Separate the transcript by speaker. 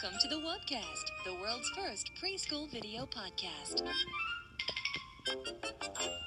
Speaker 1: Welcome to the Wubbcast, the world's first preschool video podcast.